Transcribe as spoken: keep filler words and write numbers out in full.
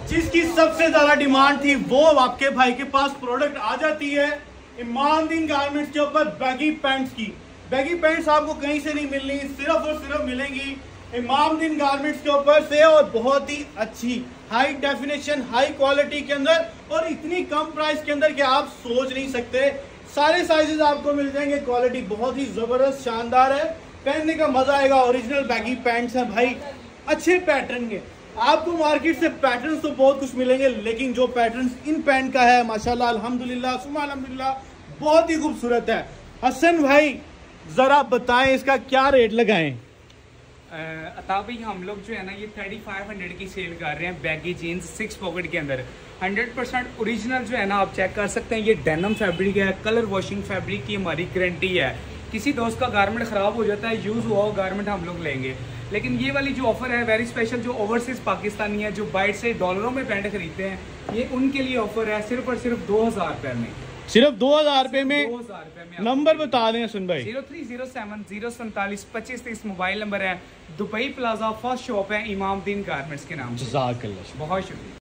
जिसकी सबसे ज्यादा डिमांड थी वो आपके भाई के पास प्रोडक्ट आ जाती है इमामदीन गारमेंट्स के ऊपर बैगी पैंट्स की। बैगी पैंट्स आपको कहीं से नहीं मिलनी, सिर्फ और सिर्फ मिलेंगी इमामदीन गारमेंट्स के ऊपर से, और बहुत ही अच्छी हाई डेफिनेशन हाई क्वालिटी के अंदर और इतनी कम प्राइस के अंदर कि आप सोच नहीं सकते। सारे साइजेस आपको मिल जाएंगे, क्वालिटी बहुत ही जबरदस्त शानदार है, पहनने का मजा आएगा। ओरिजिनल बैगी पैंट्स हैं भाई, अच्छे पैटर्न के। आपको मार्केट से पैटर्न्स तो बहुत कुछ मिलेंगे, लेकिन जो पैटर्न्स इन पैंट का है माशाल्लाह अल्हम्दुलिल्लाह सुम्मा अल्हम्दुलिल्लाह बहुत ही खूबसूरत है। हसन भाई जरा बताएं इसका क्या रेट लगाएं? अता भाई हम लोग जो है ना ये थर्टी फाइव हंड्रेड की सेल कर रहे हैं बैगी जीन्स सिक्स पॉकेट के अंदर। हंड्रेड परसेंट ओरिजिनल जो है ना आप चेक कर सकते हैं, ये डेनिम फैब्रिक है, कलर वॉशिंग फैब्रिक की हमारी गारंटी है। किसी दोस्त का गारमेंट ख़राब हो जाता है, यूज़ हुआ गारमेंट हम लोग लेंगे। लेकिन ये वाली जो ऑफर है वेरी स्पेशल, जो ओवरसीज पाकिस्तानी है जो बाइट से डॉलरों में पैंट खरीदते हैं, ये उनके लिए ऑफर है सिर्फ और सिर्फ दो हजार रुपए में। सिर्फ दो हजार रुपए में? दो हजार रुपए में। नंबर बता दें सुन भाई। Zero three zero seven zero सैंतालीस पच्चीस तीस मोबाइल नंबर है। दुबई प्लाजा फर्स्ट शॉप है इमामदीन गारमेंट्स के नाम से। जज़ाकल्लाह, बहुत शुक्रिया।